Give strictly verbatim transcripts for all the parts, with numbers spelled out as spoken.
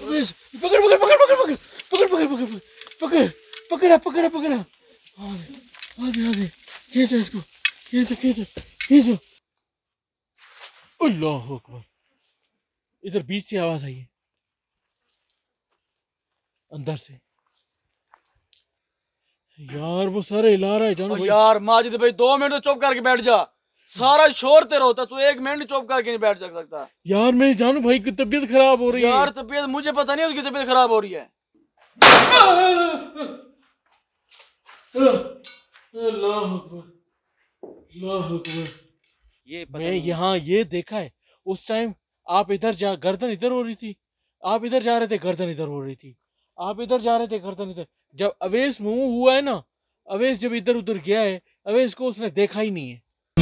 अवेश पकड़ पकड़ पकड़ पकड़ पकड़ पकड़ पकड़ पकड़ पकड़ पकड़ा पकड़ा पकड़ा। आगे आगे खींचो इसको, खींचो खींचो खींचो। अल्लाह अकबर। इधर बीच से आवाज आई है, अंदर से। यार वो सारे हिला रहा है जानू भाई। यार माजिद भाई दो मिनट तो चुप करके बैठ जा, सारा शोर तेरा होता, तू एक मिनट चुप करके नहीं बैठ सकता। यार मेरी जानू भाई की तबीयत खराब हो रही है। यार तबीयत मुझे पता नहीं, उसकी तबीयत खराब हो रही है। अल्लाह अकबर, अल्लाह अकबर। ये मैं यहाँ ये देखा है, उस टाइम आप इधर जा, गर्दन इधर हो रही थी, आप इधर जा रहे थे, गर्दन इधर हो रही थी, आप इधर जा रहे थे, गर्दन इधर। जब अवेश मुंह हुआ है ना, अवेश जब इधर उधर गया है, अवेश को उसने देखा ही नहीं है।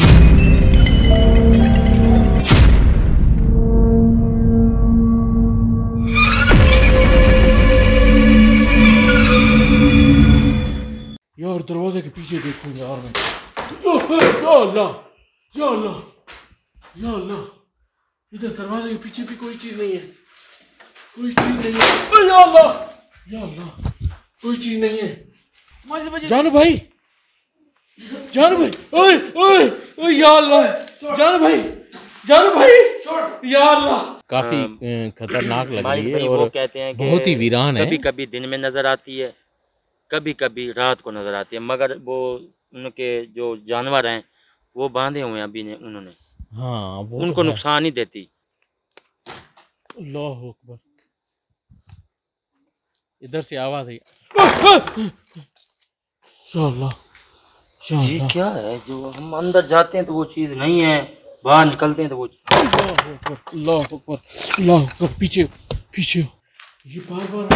यार दरवाजे के पीछे देखूं यार मैं। या अल्लाह, या अल्लाह, या अल्लाह, इधर दरवाजे के पीछे भी कोई चीज नहीं है, कोई चीज नहीं है। या अल्लाह, या अल्लाह, कोई चीज नहीं है। जानू भाई, जानू भाई, ओए ओए ओए, या अल्लाह, जानू भाई, जानू भाई, या अल्लाह। काफी खतरनाक लग रही है और कहते हैं कि बहुत ही वीरान है। कभी कभी दिन में नजर आती है, कभी कभी रात को नजर आती है, मगर वो उनके जो जानवर हैं वो बांधे हुए हैं अभी ने उन्होंने। हाँ वो उनको तो नुकसान नहीं देती। अल्लाह अकबर। इधर से आवाज आई। अल्लाह, ये क्या है, जो हम अंदर जाते हैं तो वो चीज नहीं है, बाहर निकलते हैं तो वो अल्लाह अकबर, अल्लाह अकबर, अल्लाह अकबर। पीछे पीछे ये बार बार।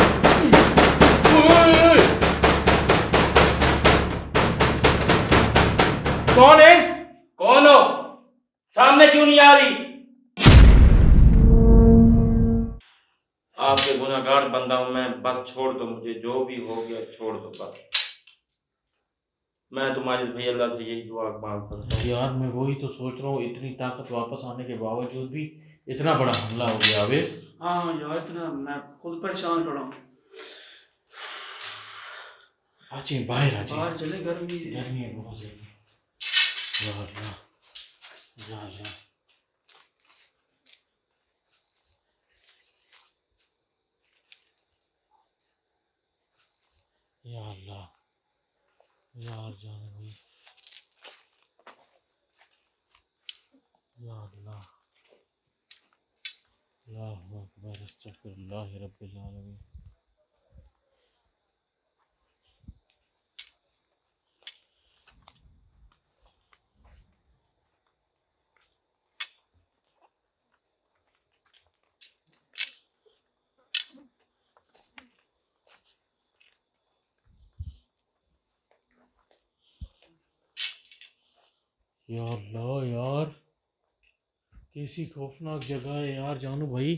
कौन है? कौन हो? सामने क्यों नहीं आ रही? आपके गुनाहगार बंदा हूं मैं, बस छोड़ दो मुझे, जो भी हो गया छोड़ दो बस। मैं तुम्हारे भाई अल्लाह से यही दुआ मांग सकता हूँ। यार मैं वही तो सोच रहा हूँ, इतनी ताकत वापस आने के बावजूद भी इतना बड़ा हमला हो गया अवेश। हाँ यार इतना मैं खुद परेशान खड़ा हूँ। आजे बाहर आजे, बाहर चले, गर्मी गर्मी है बहुत ज्यादा। या अल्लाह, या अल्लाह। या अल्लाह, यार जाने भाई, या अल्लाह, अल्लाहु अकबर, अस्तगफिरुल्लाह रब्बिल आलमीन। या अल्लाह, यार कैसी खौफनाक जगह है यार जानू भाई।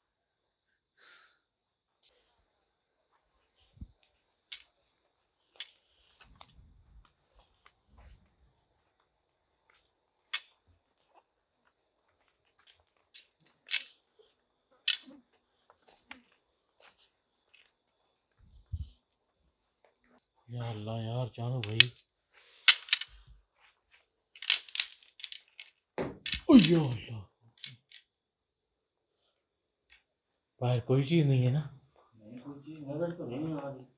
या अल्लाह, यार जानू भाई, ओ या अल्लाह, बाहर कोई चीज नहीं है ना? नजर तो नहीं आ रही।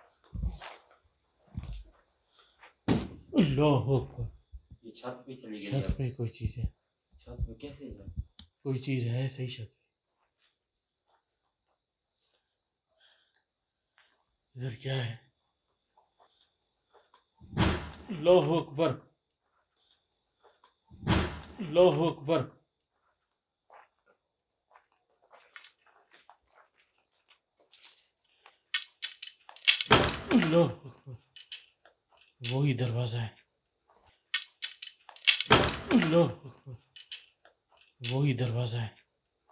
अल्लाह अकबर। ये छत पे चली गई छत है। पे कोई चीज है, छत पे कैसे है? कोई चीज है सही शक। इधर क्या है? अल्लाह अकबर, अल्लाह अकबर। अल्लाह अकबर, वही दरवाजा है। अल्लाह अकबर, वही दरवाजा है।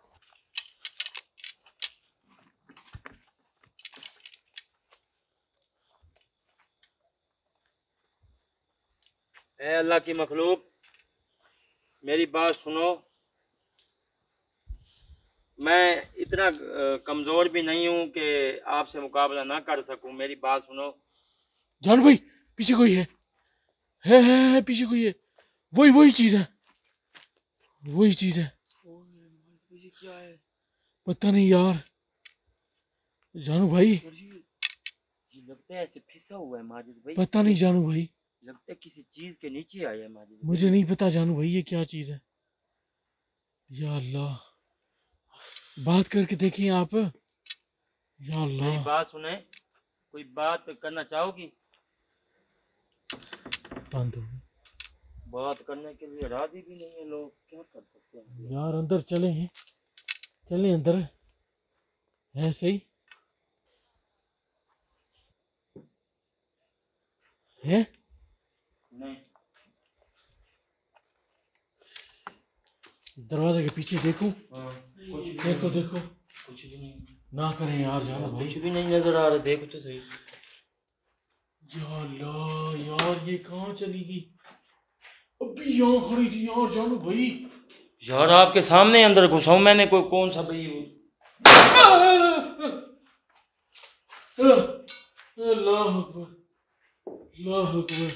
ए अल्लाह की मखलूक, मेरी बात सुनो। मैं इतना अ, कमजोर भी नहीं हूँ कि आपसे मुकाबला ना कर सकूं। मेरी बात सुनो। जानू भाई पीछे कोई है है है, है पीछे कोई है। वही वही चीज है, वही चीज है। ये क्या है? पता नहीं यार जानू भाई, ये लगता है ऐसे फिसा हुआ है माजिद भाई। पता नहीं जानू भाई, लगता है किसी चीज के नीचे आया है माजिद भाई। मुझे नहीं पता जानू भाई ये क्या चीज है। या अल्लाह, बात करके देखिए आप। या मेरी अल्लाह, बात सुने, कोई बात करना चाहोगी? बंद हो गई। बात करने के लिए राजी भी नहीं है लोग, क्या कर सकते हैं? यार अंदर चले हैं, चले अंदर, है सही है। नहीं, दरवाजे के पीछे देखो, हाँ, कुछ भी देखो नहीं, देखो, कुछ भी नहीं, ना करें यार जानू भाई। कुछ भी नहीं नजर आ रहा। देखो तो सही। या अल्लाह यार ये कहाँ चली गई, अभी यहाँ खड़ी थी यार जानू भाई। यार आपके सामने अंदर घुसा हूं मैंने, कोई कौन सा भाई? अल्लाह अकबर, अल्लाह अकबर,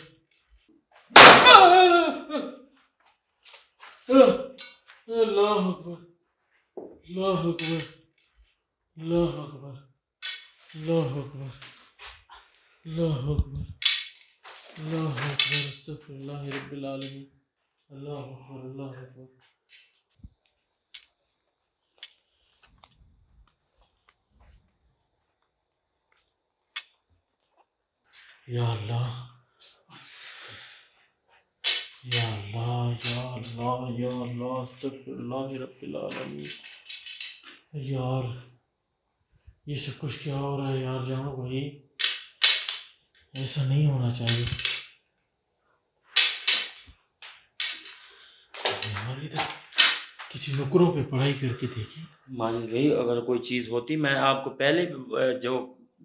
अल्लाह अकबर, अल्लाह अकबर, अल्लाह अकबर, अल्लाह अकबर, अल्लाह अकबर, अल्लाह अकबर, अस्तगफिरुल्लाह रब्बिल आलमीन, अल्लाह अकबर, अल्लाह अकबर। या अल्लाह, या अल्लाह, या अल्लाह, या अल्लाह, अस्तगफिरुल्लाह रब्बिल आलमीन। यार ये सब कुछ क्या हो रहा है यार जानो भाई, ऐसा नहीं होना चाहिए यार। इधर किसी नुकरों पे पढ़ाई करके देखी। माजिद भाई अगर कोई चीज होती मैं आपको पहले अ, जो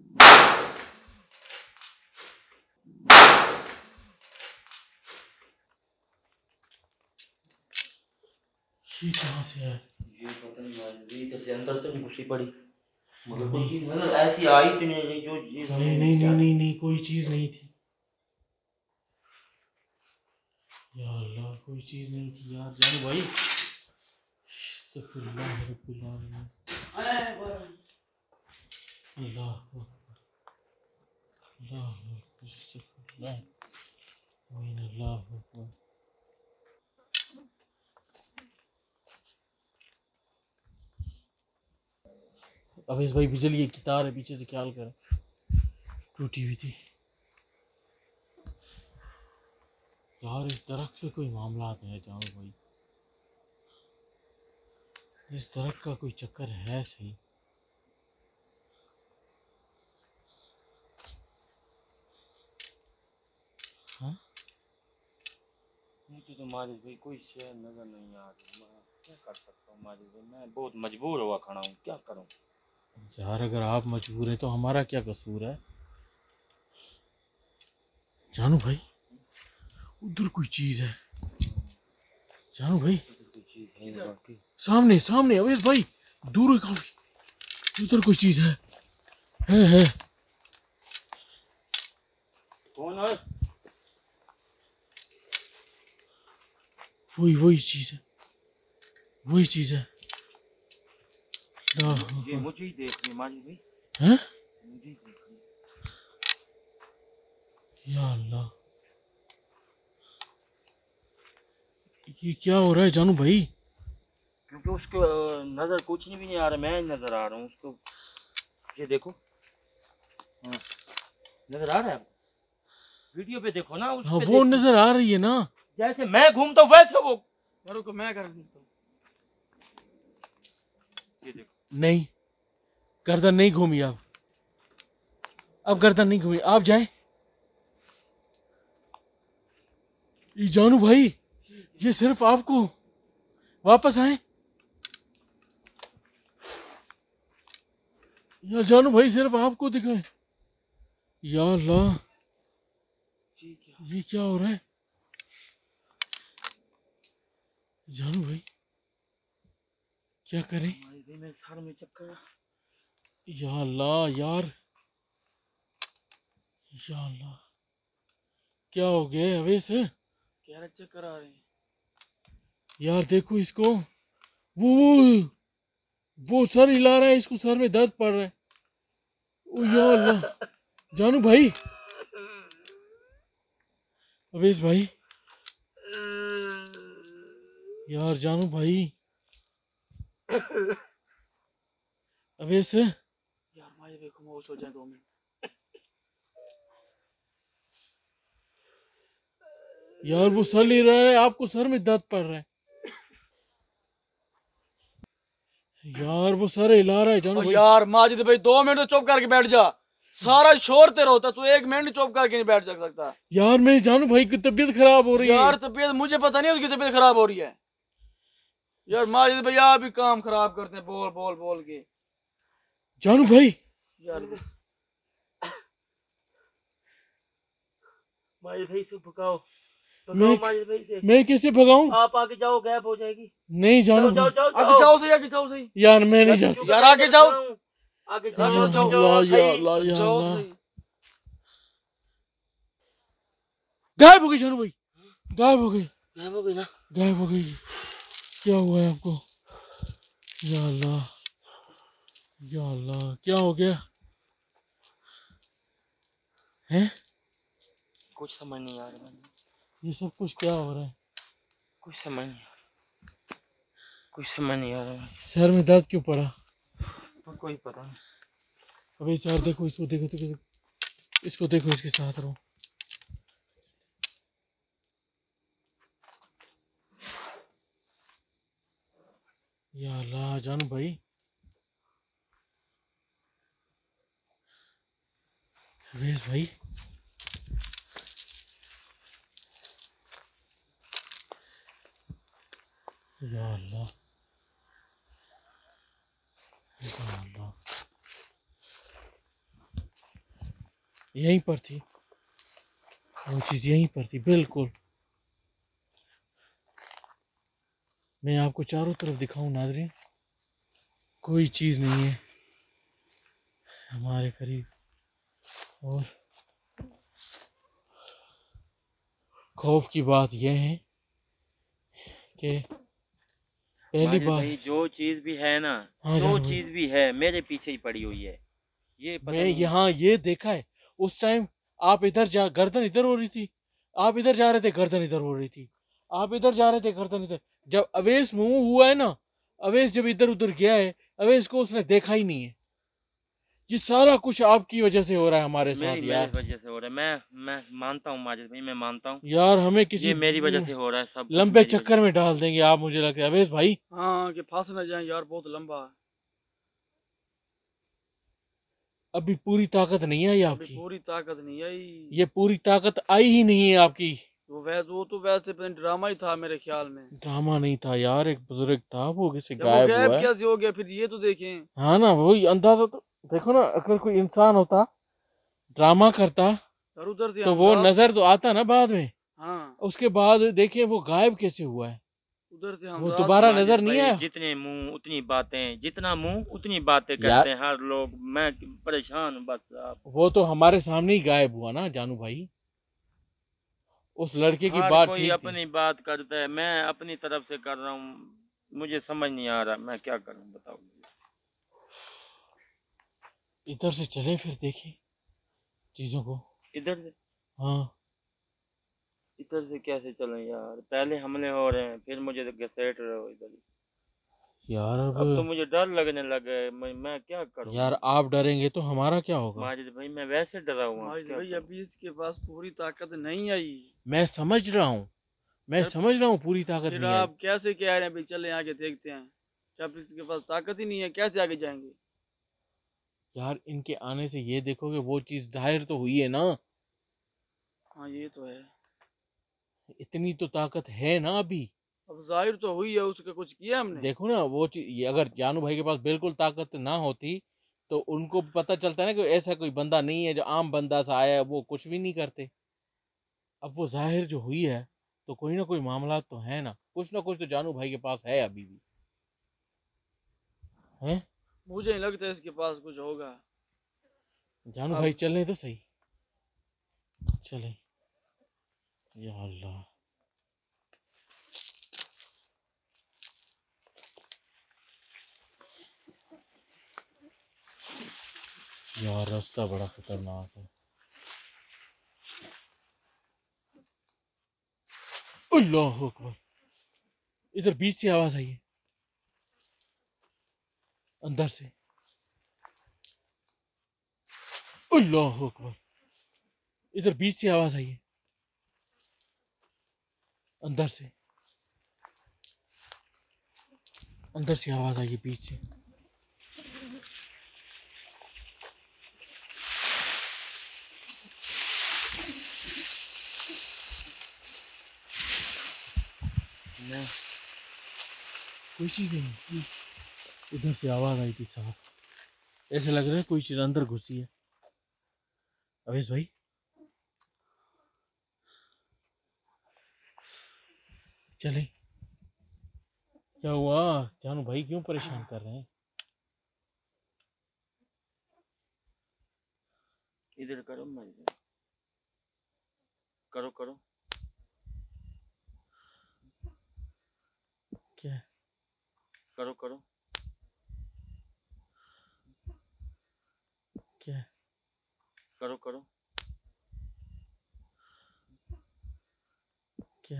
ये कहाँ से है? ये पता नहीं माजिद भाई, इधर से अंदर तो नहीं घुसी पड़ी, मगर कोई चीज मतलब ऐसी आई तो नहीं रही जो चीज नहीं नहीं नहीं नहीं नहीं कोई चीज नहीं थी। या अल्लाह कोई चीज नहीं थी यार जानो भाई। अस्तगफिरुल्लाह रब्बिल आलमीन, अल्लाह अकबर, अल्लाह अकबर, अस्तगफिरुल्लाह, आमीन, अल्लाह अकबर। अवेश भाई बिजली की तार है पीछे से, ख्याल कर, टूटी हुई थी यार। इस दरख्त पे कोई मामला है जानो भाई, इस दरख्त का कोई चक्कर है सही। हाँ मुझे तो माजिद भाई कोई शय नजर नहीं आ रही, मैं क्या कर सकता हूँ माजिद भाई? मैं बहुत मजबूर हुआ खड़ा हूँ, क्या करूँ? यार अगर आप मजबूर हैं तो हमारा क्या कसूर है जानू भाई। उधर कोई चीज है जानू भाई, कोई चीज है बाकी? सामने सामने अवेश भाई, दूर है काफी, उधर कोई चीज है है है। कौन है? वही वही चीज है, वही चीज है। ये मुझे ही देख रही है माजिद भाई, हैं? मुझे ही देख रही है। या अल्लाह ये क्या हो रहा है जानू भाई। क्योंकि उसको अ, नजर कुछ नहीं भी नहीं आ रहा, मैं नजर आ रहा हूँ उसको। ये देखो, हाँ, नजर आ रहा है? वीडियो पे देखो ना, उस हाँ पे वो देखो। नजर आ रही है ना। जैसे मैं घूमता हूँ वैसे वो। करो को मैं कर दूँ। ये देखो, नहीं गर्दन नहीं घूमी, अब अब गर्दन नहीं घूमी, आप जाए। ये जानू भाई ये सिर्फ आपको वापस आए, या जानू भाई सिर्फ आपको दिखाए। या अल्लाह ये क्या हो रहा है जानू भाई, क्या करें? भाई मेरे सर में चक्कर। या अल्लाह यार, या अल्लाह, क्या हो गया अवैस? कह रहे चक्कर आ रहे हैं। यार देखो इसको, वो वो वो सर हिला रहा है, इसको सर में दर्द पड़ रहा है। ओ या अल्लाह, जानू भाई, अवैस भाई, यार जानू भाई, अवैस, यार माँ ये देखो खामोश हो जाए दो मिनट। यार वो सर ले रहा है, आपको सर में दर्द पड़ रहा है। यार वो सर हिला रहा है जानू और भाई। यार माजिद भाई दो मिनट तो चुप करके बैठ जा। सारा शोर तेरा होता, तू एक मिनट चुप करके नहीं बैठ सकता। यार मेरे जानू भाई की तबीयत खराब हो रही यार है। तबीयत मुझे पता नहीं उसकी तबीयत खराब हो रही है। यार माजिद भाई आप भी काम खराब करते हैं बोल बोल बोल के। जानू भाई, यार माजिद भाई से भगाओ, मैं भगाओ माजिद भाई से। मैं कैसे भगाऊं? आप आगे जाओ, गैप हो जाएगी। नहीं जानू जाओ जाओ भाई, जाओ आगे जाओ सही, आगे जाओ सही। यार मैं नहीं जाता। यार आगे जाओ, आगे या जाओ, जाओ, जाओ अल्लाह, या सही। अल्लाह, या जाओ अल्लाह। सही। गायब हो गई जानू भाई, गायब हो गई, गैप हो गई ना। गायब हो गई। क्या हुआ है आपको? या अल्लाह, या अल्लाह, क्या हो गया है? कुछ समझ नहीं आ रहा, ये सब कुछ क्या हो रहा है? कुछ समझ नहीं आ रहा, कुछ समझ नहीं आ रहा, सर में दर्द क्यों पड़ा? कोई पता नहीं। अबे यार देखो इसको, देखो देखो देखो, इसको देखो, इसके साथ रहो। या अल्लाह जानू भाई, अवेश भाई, या अल्लाह, या अल्लाह, यहीं पर थी वो चीज़, यहीं पर थी बिल्कुल। मैं आपको चारों तरफ दिखाऊं नाज़रीन, कोई चीज़ नहीं है हमारे करीब। और खौफ की बात यह है कि पहली माजिद बार, भाई जो चीज भी है ना, हाँ जो जानू भाई, चीज भी है मेरे पीछे ही पड़ी हुई है। ये पता मैं नहीं। यहाँ ये देखा है, उस टाइम आप इधर जा, गर्दन इधर हो रही थी, आप इधर जा रहे थे, गर्दन इधर हो रही थी, आप इधर जा रहे थे, गर्दन इधर। जब अवेश मुंह हुआ है ना, अवेश जब इधर उधर गया है, अवेश को उसने देखा ही नहीं है। ये सारा कुछ आपकी वजह से हो रहा है हमारे साथ मेरी यार। मेरी वजह से हो रहा है। मैं मैं मानता हूँ माजिद भाई, मैं मानता हूँ यार हमें किसी ये मेरी वजह से हो रहा है, सब कुछ लंबे मेरी वजह चक्कर में डाल देंगे आप, मुझे लगता है अवेश भाई। हाँ कि फंस ना जाए यार, बहुत लंबा है। अभी पूरी ताकत नहीं आई अभी आपकी, पूरी ताकत नहीं आई। ये पूरी ताकत आई ही नहीं है आपकी। वो वैसे वो तो वैसे पता नहीं ड्रामा ही था मेरे ख्याल में। ड्रामा नहीं था यार, एक बुजुर्ग था वो किसी जब वो गायब गैप हुआ है। कैसे हो गया फिर ये तो देखें। हाँ ना, वही अंदाजा तो देखो ना, अगर कोई इंसान होता, ड्रामा करता, और उधर से तो हम वो रात। नजर तो आता ना बाद में। हाँ उसके बाद देखिए वो गायब कैसे हुआ है, उधर से हम वो रात। दोबारा माजिद नजर नहीं भाई, आया। जितने मुंह उतनी बातें, जितना मुंह उतनी बातें यार करते हैं हर लोग। मैं परेशान हूँ बस। आप वो तो हमारे सामने ही गायब हुआ ना जानू भाई, उस लड़के की हर बात कोई ठीक थी। अपनी बात करता है, मैं अपनी तरफ से कर रहा हूँ। मुझे समझ नहीं आ रहा मैं क्या करूँ, बताओ। इधर से चले फिर देखें चीजों को। इधर से हाँ इधर से कैसे चलें यार? पहले हमले हो रहे हैं, फिर मुझे घसीट रहे हो इधर। यार, अब तो अब मुझे डर लगने लगा है। मैं, मैं क्या करूँ? यार आप डरेंगे तो हमारा क्या होगा? माजिद भाई मैं वैसे डरा हुआ हूँ, माजिद क्या भाई करूं? अभी इसके पास पूरी ताकत नहीं आई। मैं समझ रहा हूँ, मैं यार समझ रहा हूँ पूरी ताकत फिर नहीं आई। आप कैसे कह रहे हैं भाई चले आगे देखते हैं, जब इसके पास ताकत ही नहीं है कैसे आगे जाएंगे? यार इनके आने से ये देखो कि वो चीज जाहिर तो हुई है ना, हाँ ये तो है। इतनी तो ताकत है ना अभी। अब जाहिर तो हुई है, उसका कुछ किया हमने? देखो ना वो चीज, ये अगर जानू भाई के पास बिल्कुल ताकत ना होती तो उनको पता चलता है ना कि ऐसा कोई बंदा नहीं है जो आम बंदा सा आया है, वो कुछ भी नहीं करते। अब वो जाहिर जो हुई है तो कोई ना कोई मामला तो है ना, कुछ ना कुछ तो जानू भाई के पास है अभी भी। हैं? मुझे नहीं लगता इसके पास कुछ होगा। जानू अब- भाई चलने तो सही, चले। या अल्लाह, यार रास्ता बड़ा खतरनाक है। अल्लाह अकबर, इधर बीच से आवाज आई है, अंदर से। अल्लाह अकबर, इधर बीच से आवाज आई है, अंदर से। अंदर से आवाज आई है, बीच से। नहीं कोई चीज नहीं, इधर से आवाज आई थी साहब, ऐसे लग रहा है कोई चीज अंदर घुसी है। अवेश भाई, चले। क्या हुआ जानू भाई, क्यों परेशान कर रहे हैं? इधर करो, मैं करो करो। क्या करो करो। क्या करो करो। क्या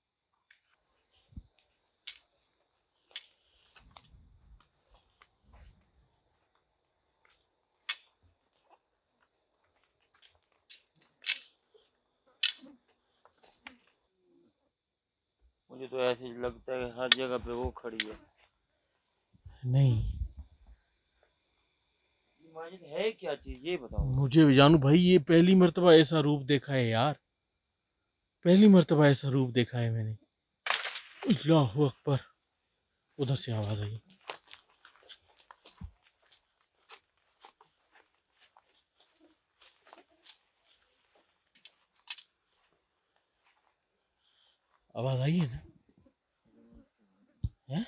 मुझे तो ऐसे ही लगता है हर जगह पे वो खड़ी है। नहीं, माजिद है क्या चीज ये बताओ। मुझे जानू भाई ये पहली मर्तबा ऐसा रूप देखा है यार, पहली मर्तबा ऐसा रूप देखा है मैंने। अल्लाहु अकबर, उधर से आवाज आई। आवाज आई है ना? है?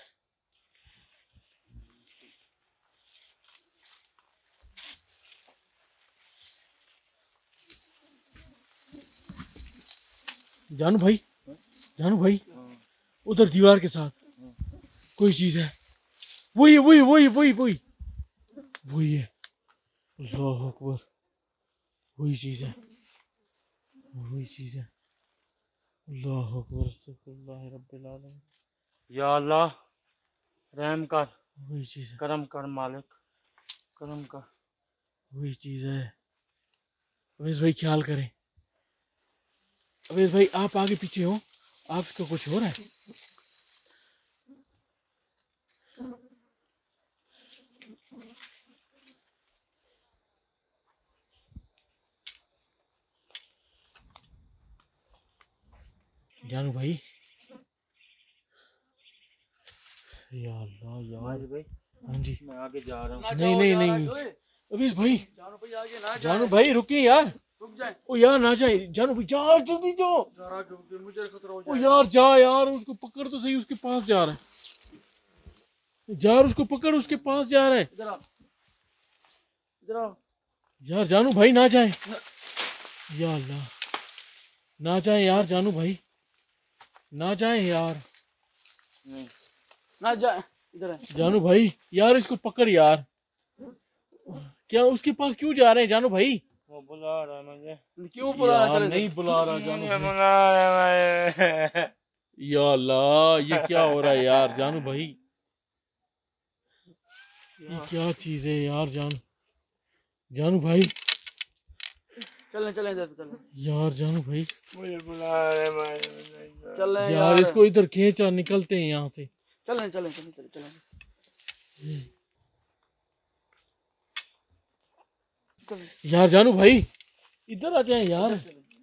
जानू भाई, जानू भाई, उधर दीवार के साथ कोई चीज है। वही वही वही वही वही वही है। अल्लाह अकबर, वही चीज है, वही चीज है। अल्लाह अकबर, अस्तगफिरुल्लाह रब्बिल आलमीन। या अल्लाह रहम कर, वही चीज है, करम कर मालिक, करम कर। वही चीज है। अवेश भाई ख्याल करें। अवेश भाई आप आगे पीछे हो, आपको कुछ हो रहा है? जानू भाई, या अल्लाह यार। माजिद भाई हाँ जी, मैं आगे जा रहा हूँ। ना नहीं जाओ नहीं यार, नहीं, आगे ओए। अवेश भाई, जानू भाई आगे ना जानू जाए। भाई रुकिए यार। रुक जाए ओ यार ना जाए, जानू भाई जा, जल्दी जाओ। जरा, क्योंकि मुझे खतरा हो ओ जाए। यार जा यार, उसको पकड़ तो सही, उसके पास जा रहा है यार, उसको पकड़, उसके पास जा रहा है इधर आओ, इधर आओ। यार। जानू भाई ना जाए, या अल्लाह, ना जाए यार, जानू भाई ना जाए यार। नहीं ना जाए, इधर है। जानू भाई यार, इसको पकड़ यार। क्या उसके पास क्यों जा रहे हैं जानू भाई? वो बुला रहा है मुझे। क्यों बुला रहा? यार चले नहीं इधर। बुला रहा जानू मुझे भाई। बुला रहा है। या अल्लाह, ये क्या हो रहा है यार जानू भाई? ये क्या चीज है यार जानू, जानू भाई, चले चले इधर से, चले यार जानू भाई। मुझे बुला रहा है। चले यार यार, इसको इधर खींचा, निकलते हैं यहाँ से। चले चले चले चले चले चले। यार जानू भाई इधर आ जाए यार।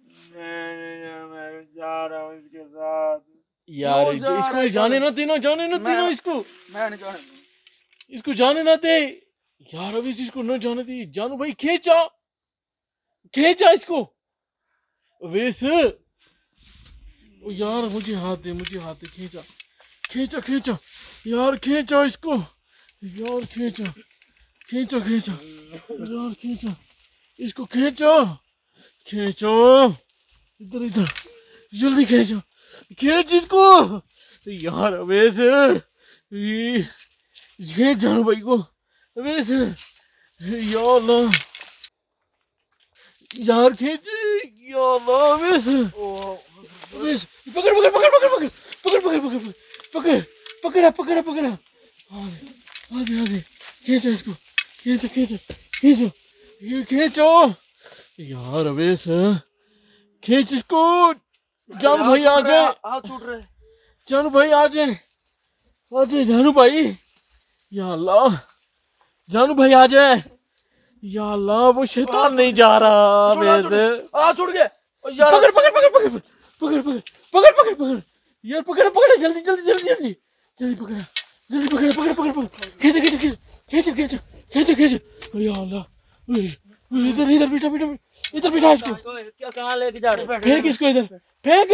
मैं जा रहा हूँ इसके साथ। यार क्यों जा इसको रहा है? जाने ना देना, जाने ना मैं- देना इसको, मैं नहीं जाने दूंगा। इसको जाने ना दे यार। अभी इसको न जाने दे जानू भाई, खींचा खींचा इसको। अवेश, ओ यार मुझे हाथ दे, मुझे हाथ दे, खींचा खींचा खींचा यार, खींचा इसको, यार खींचो खींचो खींचो यार खींचो इसको खींचो खींचो इधर इधर जल्दी खींचो खींच इसको यार अवेश ये खींच जानू भाई को अवेश या अल्लाह यार खींच या अल्लाह अवेश अवेश पकड़ पकड़ पकड़ पकड़ पकड़ पकड़ पकड़ पकड़ पकड़ पकड़ा पकड़ा पकड़ा आगे आगे खींचो इसको खींचो खींचो खींचो ये खींचो यार अवेश खींच इसको जानू भाई आ जाए हाथ छूट रहे जानू भाई आ जाए आ जाए जानू भाई या अल्लाह जानू भाई आ जाए या अल्लाह वो शैतान नहीं जा रहा मेरे हाथ छूट गए पकड़ पकड़ पकड़ पकड़ पकड़ पकड़ पकड़ पकड़ पकड़ यार पकड़ पकड़ जल्दी जल्दी जल्दी जल्दी जल्दी पकड़ जल्दी पकड़ पकड़ पकड़ पकड़ खींचो खींचो खींचो खींचो खींचो खींचो या अल्लाह इधर इधर बेटा बेटा इधर बेटा इसको क्या कहाँ लेके जा रहे हो? फेंक इसको इधर फेंक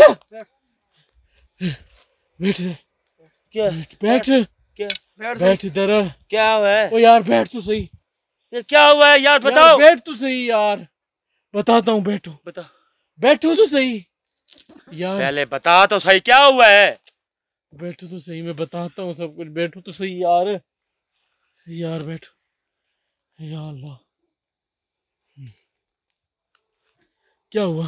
बैठ क्या बैठ क्या बैठ इधर क्या हुआ है? ओ यार बैठ तो सही ये क्या हुआ है यार बताओ। यार बैठ तो सही यार बताता हूँ बैठो बता बैठो तो सही यार पहले बता तो सही क्या हुआ है। बैठो तो सही मैं बताता हूँ सब कुछ बैठो तो सही यार यार बैठो या अल्लाह क्या हुआ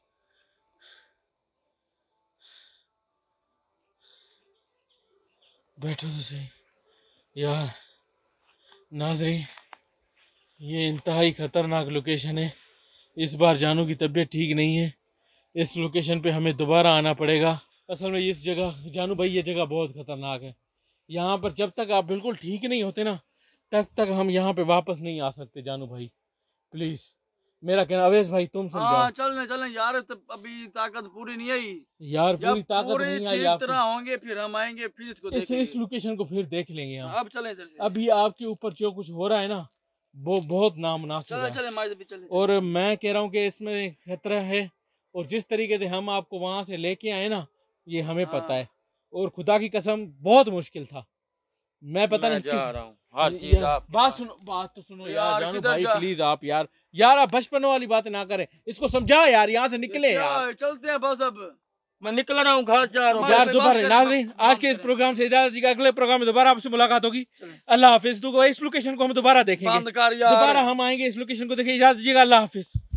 बैठो तो सही यार नाज़रीन ये इंतहाई ख़तरनाक लोकेशन है। इस बार जानू की तबीयत ठीक नहीं है। इस लोकेशन पे हमें दोबारा आना पड़ेगा। असल में इस जगह जानू भाई ये जगह बहुत ख़तरनाक है। यहाँ पर जब तक आप बिल्कुल ठीक नहीं होते ना तब तक हम यहाँ पे वापस नहीं आ सकते। जानू भाई प्लीज़ मेरा कहना अवेश भाई तुम समझाओ। हाँ चलने चलने यार तब अभी ताकत पूरी नहीं आई यार पूरी ताकत पूरे नहीं आई ठीक आपकी। तरह होंगे फिर हम आएंगे फिर इसको इस देखेंगे। इस लोकेशन को फिर देख लेंगे हम। अब चले इधर से अभी आपके ऊपर जो कुछ हो रहा है ना वो बहुत नामुनासिब चले है चले माइज भी चले और मैं कह रहा हूँ कि इसमें खतरा है और जिस तरीके से हम आपको वहाँ से लेके आए ना ये हमें हाँ। पता है और खुदा की कसम बहुत मुश्किल था। मैं पता मैं नहीं जा किस रहा हूँ हर ये- चीज यार, आप बात सुनो बात तो सुनो यार, यार, जानू किधर भाई जा? प्लीज आप यार यार आप बचपन वाली बातें ना करें। इसको समझा यार यहाँ से निकले क्या यार है, चलते हैं बस अब मैं निकल रहा हूँ घर जा रहा हूँ। हमारे यार पे दोबारा बात करें, नाज़रीन बात- आज बात के इस करें। प्रोग्राम से इजाजत दीजिए। अगले प्रोग्राम में दोबारा आपसे मुलाकात होगी। चलें। अल्लाह हाफिज। तो इस लोकेशन को हम दोबारा देखेंगे बंद कर यार दोबारा हम आएंगे इस लोकेशन को देखेंगे। इजाजत दीजिएगा। अल्लाह हाफिज।